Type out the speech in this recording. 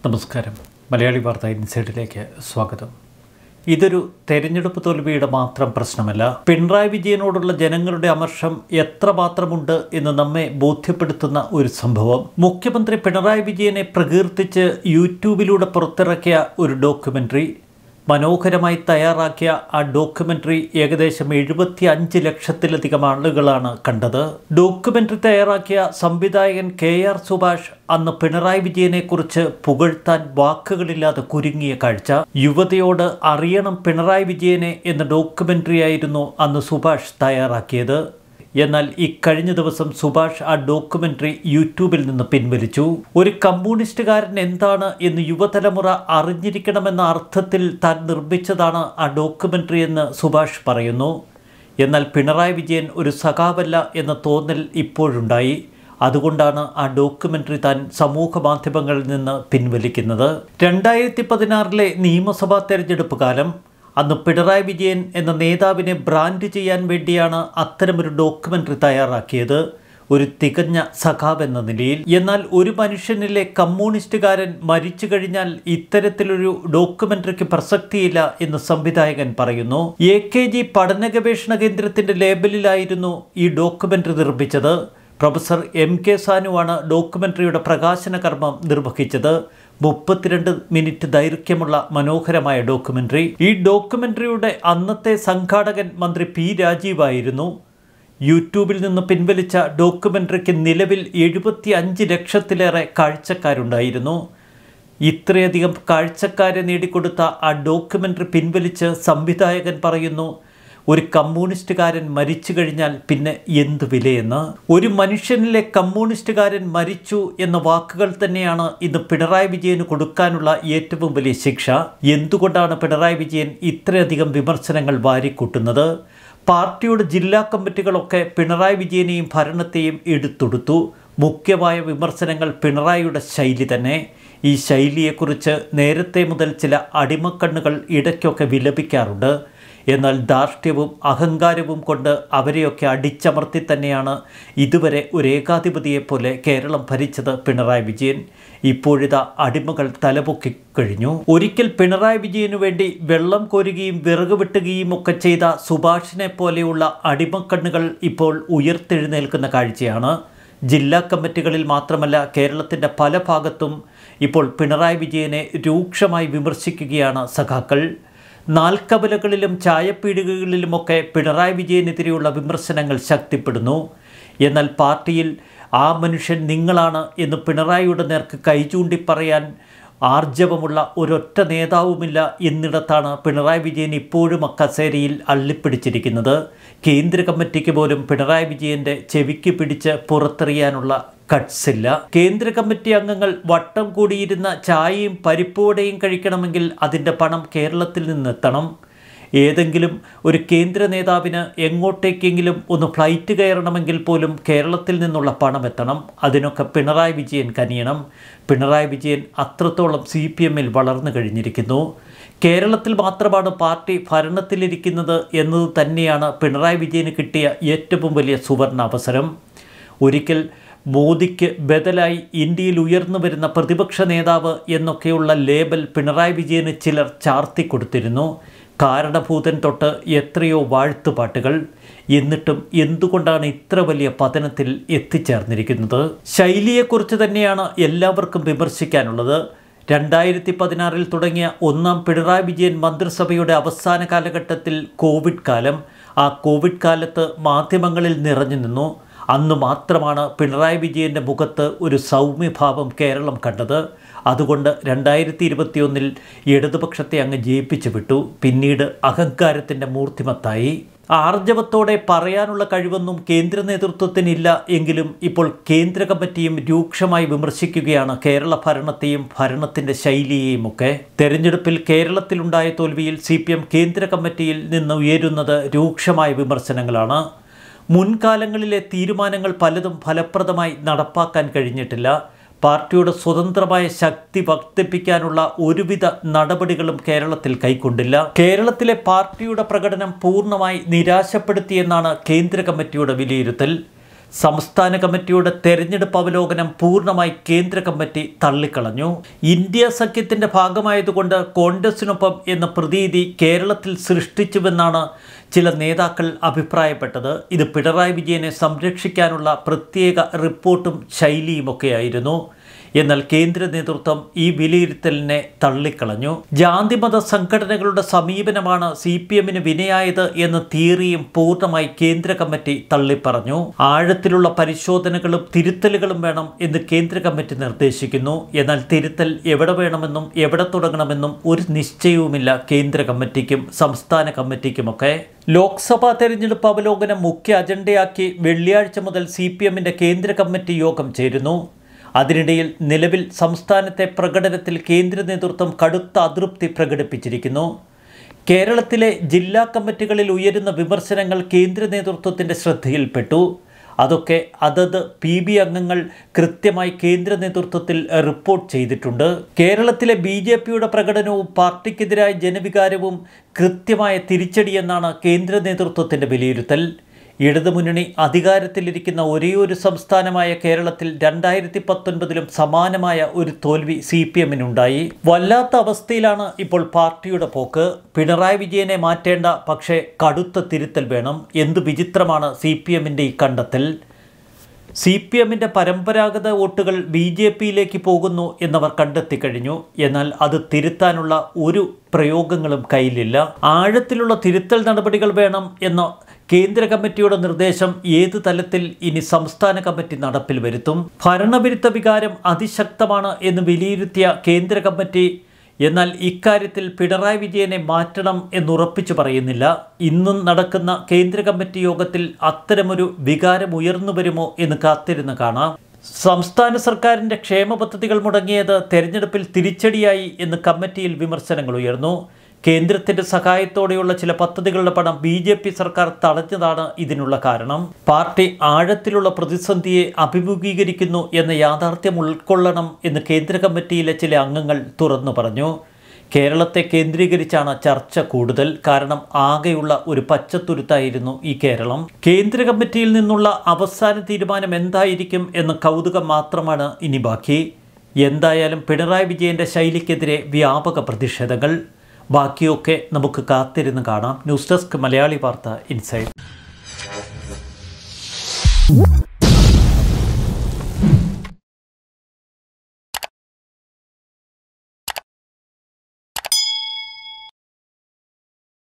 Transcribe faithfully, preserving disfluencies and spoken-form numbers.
നമസ്കാരം. മലയാളി വാർത്ത ഇൻസൈഡിലേക്ക് സ്വാഗതം. ഇതൊരു തെരഞ്ഞെടുപ്പ് തോൽവിയുടെ മാത്രം പ്രശ്നമല്ല. പിണറായി വിജയനോടുള്ള ജനങ്ങളുടെ അമർഷം എത്രമാത്രമുണ്ട് എന്ന് നമ്മെ ബോധ്യപ്പെടുത്തുന്ന ഒരു സംഭവം. മുഖ്യമന്ത്രി പിണറായി വിജയനെ പ്രകീർത്തിച്ച് യൂട്യൂബിലൂടെ പുറത്തിറക്കിയ ഒരു ഡോക്യുമെൻ്ററി, മനോഹരമായി തയ്യാറാക്കിയ ആ ഡോക്യുമെൻ്ററി ഏകദേശം എഴുപത്തി അഞ്ച് ലക്ഷത്തിലധികം ആളുകളാണ് കണ്ടത്. ഡോക്യുമെൻ്ററി തയ്യാറാക്കിയ സംവിധായകൻ കെ ആർ സുഭാഷ് അന്ന് പിണറായി വിജയനെക്കുറിച്ച് പുകഴ്ത്താൻ വാക്കുകളില്ലാതെ കുരുങ്ങിയ കാഴ്ച. യുവതയോട് അറിയണം പിണറായി വിജയനെ എന്ന ഡോക്യുമെൻ്ററി ആയിരുന്നു അന്ന് സുഭാഷ് തയ്യാറാക്കിയത്. എന്നാൽ ഇക്കഴിഞ്ഞ ദിവസം സുഭാഷ് ആ ഡോക്യുമെൻ്ററി യൂട്യൂബിൽ നിന്ന് പിൻവലിച്ചു. ഒരു കമ്മ്യൂണിസ്റ്റുകാരൻ എന്താണ് എന്ന് യുവതലമുറ അറിഞ്ഞിരിക്കണമെന്ന അർത്ഥത്തിൽ താൻ നിർമ്മിച്ചതാണ് ആ ഡോക്യുമെൻ്ററി എന്ന് സുഭാഷ് പറയുന്നു. എന്നാൽ പിണറായി വിജയൻ ഒരു സഖാവല്ല എന്ന തോന്നൽ ഇപ്പോഴുണ്ടായി. അതുകൊണ്ടാണ് ആ ഡോക്യുമെൻ്ററി താൻ സമൂഹ മാധ്യമങ്ങളിൽ നിന്ന് പിൻവലിക്കുന്നത്. രണ്ടായിരത്തി പതിനാറിലെ നിയമസഭാ തെരഞ്ഞെടുപ്പ് കാലം. അന്ന് പിണറായി വിജയൻ എന്ന നേതാവിനെ ബ്രാൻഡ് ചെയ്യാൻ വേണ്ടിയാണ് അത്തരമൊരു ഡോക്യുമെൻ്ററി തയ്യാറാക്കിയത്, ഒരു തികഞ്ഞ സഖാവ് എന്ന നിലയിൽ. എന്നാൽ ഒരു മനുഷ്യനിലെ കമ്മ്യൂണിസ്റ്റുകാരൻ മരിച്ചു കഴിഞ്ഞാൽ ഇത്തരത്തിലൊരു ഡോക്യുമെൻ്ററിക്ക് പ്രസക്തിയില്ല എന്ന് സംവിധായകൻ പറയുന്നു. എ കെ ജി പഠന ഗവേഷണ കേന്ദ്രത്തിൻ്റെ ലേബലിലായിരുന്നു ഈ ഡോക്യുമെൻ്ററി നിർമ്മിച്ചത്. പ്രൊഫസർ എം കെ സാനുവാണ് ഡോക്യുമെൻ്ററിയുടെ പ്രകാശന കർമ്മം നിർവഹിച്ചത്. മുപ്പത്തിരണ്ട് മിനിറ്റ് ദൈർഘ്യമുള്ള മനോഹരമായ ഡോക്യുമെൻ്ററി. ഈ ഡോക്യുമെൻ്ററിയുടെ അന്നത്തെ സംഘാടകൻ മന്ത്രി പി രാജീവായിരുന്നു. യൂട്യൂബിൽ നിന്ന് പിൻവലിച്ച ഡോക്യുമെൻ്ററിക്ക് നിലവിൽ എഴുപത്തി അഞ്ച് ലക്ഷത്തിലേറെ കാഴ്ചക്കാരുണ്ടായിരുന്നു. ഇത്രയധികം കാഴ്ചക്കാരെ നേടിക്കൊടുത്ത ആ ഡോക്യുമെൻ്ററി പിൻവലിച്ച് സംവിധായകൻ പറയുന്നു, ഒരു കമ്മ്യൂണിസ്റ്റുകാരൻ മരിച്ചു കഴിഞ്ഞാൽ പിന്നെ എന്തു വിലയെന്ന്. ഒരു മനുഷ്യനിലെ കമ്മ്യൂണിസ്റ്റുകാരൻ മരിച്ചു എന്ന വാക്കുകൾ തന്നെയാണ് ഇന്ന് പിണറായി വിജയന് കൊടുക്കാനുള്ള ഏറ്റവും വലിയ ശിക്ഷ. എന്തുകൊണ്ടാണ് പിണറായി വിജയൻ ഇത്രയധികം വിമർശനങ്ങൾ വാരിക്കൂട്ടുന്നത്? പാർട്ടിയുടെ ജില്ലാ കമ്മിറ്റികളൊക്കെ പിണറായി വിജയനെയും ഭരണത്തെയും എടുത്തൊടുത്തു. മുഖ്യമായ വിമർശനങ്ങൾ പിണറായിയുടെ ശൈലി തന്നെ. ഈ ശൈലിയെക്കുറിച്ച് നേരത്തെ മുതൽ ചില അടിമക്കണ്ണുകൾ ഇടയ്ക്കൊക്കെ വിലപിക്കാറുണ്ട്. എന്നാൽ ധാർഷ്ട്യവും അഹങ്കാരവും കൊണ്ട് അവരെയൊക്കെ അടിച്ചമർത്തി തന്നെയാണ് ഇതുവരെ ഒരു ഏകാധിപതിയെപ്പോലെ കേരളം ഭരിച്ചത് പിണറായി വിജയൻ. ഇപ്പോഴിതാ അടിമകൾ തലപൊക്കി കഴിഞ്ഞു. ഒരിക്കൽ പിണറായി വിജയനു വേണ്ടി വെള്ളം കോരുകയും വിറക് വെട്ടുകയും ഒക്കെ ചെയ്ത സുഭാഷിനെ പോലെയുള്ള അടിമക്കണ്ണുകൾ ഇപ്പോൾ ഉയർത്തെഴുന്നേൽക്കുന്ന കാഴ്ചയാണ്. ജില്ലാ കമ്മിറ്റികളിൽ മാത്രമല്ല, കേരളത്തിൻ്റെ പല ഭാഗത്തും ഇപ്പോൾ പിണറായി വിജയനെ രൂക്ഷമായി വിമർശിക്കുകയാണ് സഖാക്കൾ. നാൽക്കവലകളിലും ചായപ്പീടികകളിലുമൊക്കെ പിണറായി വിജയനെതിരെയുള്ള വിമർശനങ്ങൾ ശക്തിപ്പെടുന്നു. എന്നാൽ പാർട്ടിയിൽ ആ മനുഷ്യൻ നിങ്ങളാണ് എന്ന് പിണറായിയുടെ നേർക്ക് കൈചൂണ്ടി പറയാൻ ആർജവമുള്ള ഒരൊറ്റ നേതാവുമില്ല എന്നിടത്താണ് പിണറായി വിജയൻ ഇപ്പോഴും അക്കസേരയിൽ അള്ളിപ്പിടിച്ചിരിക്കുന്നത്. കേന്ദ്ര കമ്മിറ്റിക്ക് പോലും പിണറായി വിജയൻ്റെ ചെവിക്ക് പിടിച്ച് പുറത്തെറിയാനുള്ള കട്ട്സില്ല. കേന്ദ്ര കമ്മിറ്റി അംഗങ്ങൾ വട്ടം കൂടിയിരുന്ന ചായയും പരിപ്പുവടയും കഴിക്കണമെങ്കിൽ അതിൻ്റെ പണം കേരളത്തിൽ നിന്നെത്തണം. ഏതെങ്കിലും ഒരു കേന്ദ്ര നേതാവിന് എങ്ങോട്ടേക്കെങ്കിലും ഒന്ന് ഫ്ലൈറ്റ് കയറണമെങ്കിൽ പോലും കേരളത്തിൽ നിന്നുള്ള പണം എത്തണം. അതിനൊക്കെ പിണറായി വിജയൻ കനിയണം. പിണറായി വിജയൻ അത്രത്തോളം സി പി എമ്മിൽ വളർന്നു കഴിഞ്ഞിരിക്കുന്നു. കേരളത്തിൽ മാത്രമാണ് പാർട്ടി ഭരണത്തിലിരിക്കുന്നത് എന്നത് തന്നെയാണ് പിണറായി വിജയന് കിട്ടിയ ഏറ്റവും വലിയ സുവർണ അവസരം. ഒരിക്കൽ മോദിക്ക് ബദലായി ഇന്ത്യയിൽ ഉയർന്നു വരുന്ന പ്രതിപക്ഷ നേതാവ് എന്നൊക്കെയുള്ള ലേബൽ പിണറായി വിജയന് ചിലർ ചാർത്തിക്കൊടുത്തിരുന്നു. കാരണഭൂതൻ തൊട്ട് എത്രയോ വാഴ്ത്തുപാട്ടുകൾ. എന്നിട്ടും എന്തുകൊണ്ടാണ് ഇത്ര വലിയ പതനത്തിൽ എത്തിച്ചേർന്നിരിക്കുന്നത്? ശൈലിയെക്കുറിച്ച് തന്നെയാണ് എല്ലാവർക്കും വിമർശിക്കാനുള്ളത്. രണ്ടായിരത്തി പതിനാറിൽ തുടങ്ങിയ ഒന്നാം പിണറായി വിജയൻ മന്ത്രിസഭയുടെ അവസാന കാലഘട്ടത്തിൽ കോവിഡ് കാലം. ആ കോവിഡ് കാലത്ത് മാധ്യമങ്ങളിൽ നിറഞ്ഞു നിന്നു. അന്ന് മാത്രമാണ് പിണറായി വിജയൻ്റെ മുഖത്ത് ഒരു സൗമ്യഭാവം കേരളം കണ്ടത്. അതുകൊണ്ട് രണ്ടായിരത്തി ഇരുപത്തിയൊന്നിൽ ഇടതുപക്ഷത്തെ അങ്ങ് ജയിപ്പിച്ചു വിട്ടു. പിന്നീട് അഹങ്കാരത്തിൻ്റെ മൂർത്തിമത്തായി. ആർജവത്തോടെ പറയാനുള്ള കഴിവൊന്നും കേന്ദ്ര നേതൃത്വത്തിനില്ല എങ്കിലും ഇപ്പോൾ കേന്ദ്ര കമ്മിറ്റിയും രൂക്ഷമായി വിമർശിക്കുകയാണ് കേരള ഭരണത്തെയും ഭരണത്തിൻ്റെ ശൈലിയെയും ഒക്കെ. തെരഞ്ഞെടുപ്പിൽ കേരളത്തിലുണ്ടായ തോൽവിയിൽ സി പി എം കേന്ദ്ര കമ്മിറ്റിയിൽ നിന്ന് ഉയരുന്നത് രൂക്ഷമായ വിമർശനങ്ങളാണ്. മുൻകാലങ്ങളിലെ തീരുമാനങ്ങൾ പലതും ഫലപ്രദമായി നടപ്പാക്കാൻ കഴിഞ്ഞിട്ടില്ല. പാർട്ടിയുടെ സ്വതന്ത്രമായ ശക്തി വർദ്ധിപ്പിക്കാനുള്ള ഒരുവിധ നടപടികളും കേരളത്തിൽ കൈക്കൊണ്ടില്ല. കേരളത്തിലെ പാർട്ടിയുടെ പ്രകടനം പൂർണ്ണമായി നിരാശപ്പെടുത്തിയെന്നാണ് കേന്ദ്ര കമ്മിറ്റിയുടെ വിലയിരുത്തൽ. സംസ്ഥാന കമ്മിറ്റിയുടെ തെരഞ്ഞെടുപ്പ് അവലോകനം പൂർണ്ണമായി കേന്ദ്ര കമ്മിറ്റി തള്ളിക്കളഞ്ഞു. ഇന്ത്യ സഖ്യത്തിൻ്റെ ഭാഗമായതുകൊണ്ട് കോൺഗ്രസിനൊപ്പം എന്ന പ്രതീതി കേരളത്തിൽ സൃഷ്ടിച്ചുവെന്നാണ് ചില നേതാക്കൾ അഭിപ്രായപ്പെട്ടത്. ഇത് പിണറായി വിജയനെ സംരക്ഷിക്കാനുള്ള പ്രത്യേക റിപ്പോർട്ടും ശൈലിയുമൊക്കെയായിരുന്നു. എന്നാൽ കേന്ദ്ര നേതൃത്വം ഈ വിലയിരുത്തലിനെ തള്ളിക്കളഞ്ഞു. ജാതിമത സംഘടനകളുടെ സമീപനമാണ് സി പി എമ്മിന് വിനയായത് എന്ന തിയറിയും പൂർണ്ണമായി കേന്ദ്ര കമ്മിറ്റി തള്ളിപ്പറഞ്ഞു. ആഴത്തിലുള്ള പരിശോധനകളും തിരുത്തലുകളും വേണം എന്ന് കേന്ദ്ര കമ്മിറ്റി നിർദ്ദേശിക്കുന്നു. എന്നാൽ തിരുത്തൽ എവിടെ വേണമെന്നും എവിടെ തുടങ്ങണമെന്നും ഒരു നിശ്ചയവുമില്ല കേന്ദ്ര കമ്മിറ്റിക്കും സംസ്ഥാന കമ്മിറ്റിക്കുമൊക്കെ. ലോക്സഭാ തെരഞ്ഞെടുപ്പ് അവലോകനം മുഖ്യ അജണ്ടയാക്കി വെള്ളിയാഴ്ച മുതൽ സി പി എമ്മിൻ്റെ കേന്ദ്ര കമ്മിറ്റി യോഗം ചേരുന്നു. അതിനിടയിൽ നിലവിൽ സംസ്ഥാനത്തെ പ്രകടനത്തിൽ കേന്ദ്ര നേതൃത്വം കടുത്ത അതൃപ്തി പ്രകടിപ്പിച്ചിരിക്കുന്നു. കേരളത്തിലെ ജില്ലാ കമ്മിറ്റികളിൽ ഉയരുന്ന വിമർശനങ്ങൾ കേന്ദ്ര നേതൃത്വത്തിൻ്റെ ശ്രദ്ധയിൽപ്പെട്ടു. അതൊക്കെ അതത് പി ബി അംഗങ്ങൾ കൃത്യമായി കേന്ദ്ര നേതൃത്വത്തിൽ റിപ്പോർട്ട് ചെയ്തിട്ടുണ്ട്. കേരളത്തിലെ ബി ജെ പിയുടെ പ്രകടനവും പാർട്ടിക്കെതിരായ ജനവികാരവും കൃത്യമായ തിരിച്ചടിയെന്നാണ് കേന്ദ്ര നേതൃത്വത്തിൻ്റെ വിലയിരുത്തൽ. ഇടതുമുന്നണി അധികാരത്തിലിരിക്കുന്ന ഒരേയൊരു സംസ്ഥാനമായ കേരളത്തിൽ രണ്ടായിരത്തി പത്തൊൻപതിലും സമാനമായ ഒരു തോൽവി സി പി എമ്മിനുണ്ടായി. വല്ലാത്ത അവസ്ഥയിലാണ് ഇപ്പോൾ പാർട്ടിയുടെ പോക്ക്. പിണറായി വിജയനെ മാറ്റേണ്ട, പക്ഷേ കടുത്ത തിരുത്തൽ വേണം. എന്ത് വിചിത്രമാണ് സി പി എമ്മിൻ്റെ ഈ കണ്ടെത്തൽ. സി പി എമ്മിൻ്റെ പരമ്പരാഗത വോട്ടുകൾ ബി ജെ പിയിലേക്ക് പോകുന്നു എന്നവർ കണ്ടെത്തിക്കഴിഞ്ഞു. എന്നാൽ അത് തിരുത്താനുള്ള ഒരു പ്രയോഗങ്ങളും കയ്യിലില്ല. ആഴത്തിലുള്ള തിരുത്തൽ നടപടികൾ വേണം എന്ന കേന്ദ്ര കമ്മിറ്റിയുടെ നിർദ്ദേശം ഏത് തലത്തിൽ ഇനി സംസ്ഥാന കമ്മിറ്റി നടപ്പിൽ വരുത്തും? ഭരണവിരുദ്ധ വികാരം അതിശക്തമാണ് എന്ന് വിലയിരുത്തിയ കേന്ദ്ര കമ്മിറ്റി എന്നാൽ ഇക്കാര്യത്തിൽ പിണറായി വിജയനെ മാറ്റണം എന്നുറപ്പിച്ചു പറയുന്നില്ല. ഇന്നും നടക്കുന്ന കേന്ദ്ര കമ്മിറ്റി യോഗത്തിൽ അത്തരമൊരു വികാരം ഉയർന്നു വരുമോ എന്ന് കാത്തിരുന്ന് കാണാം. സംസ്ഥാന സർക്കാരിൻ്റെ ക്ഷേമ പദ്ധതികൾ മുടങ്ങിയത് തെരഞ്ഞെടുപ്പിൽ തിരിച്ചടിയായി എന്ന് കമ്മിറ്റിയിൽ വിമർശനങ്ങൾ ഉയർന്നു. കേന്ദ്രത്തിൻ്റെ സഹായത്തോടെയുള്ള ചില പദ്ധതികളുടെ പണം ബി ജെ പി സർക്കാർ തടഞ്ഞതാണ് ഇതിനുള്ള കാരണം. പാർട്ടി ആഴത്തിലുള്ള പ്രതിസന്ധിയെ അഭിമുഖീകരിക്കുന്നു എന്ന യാഥാർത്ഥ്യം ഉൾക്കൊള്ളണം എന്ന് കേന്ദ്ര കമ്മിറ്റിയിലെ ചില അംഗങ്ങൾ തുറന്നു പറഞ്ഞു. കേരളത്തെ കേന്ദ്രീകരിച്ചാണ് ചർച്ച കൂടുതൽ. കാരണം ആകെയുള്ള ഒരു പച്ചത്തുരുത്തായിരുന്നു ഈ കേരളം. കേന്ദ്ര കമ്മിറ്റിയിൽ നിന്നുള്ള അവസാന തീരുമാനം എന്തായിരിക്കും എന്ന കൗതുകം മാത്രമാണ് ഇനി ബാക്കി. എന്തായാലും പിണറായി വിജയൻ്റെ ശൈലിക്കെതിരെ വ്യാപക പ്രതിഷേധങ്ങൾ. ബാക്കിയൊക്കെ നമുക്ക് കാത്തിരുന്ന് കാണാം. ന്യൂസ് ഡെസ്ക് മലയാളി വാർത്ത ഇൻസൈഡ്.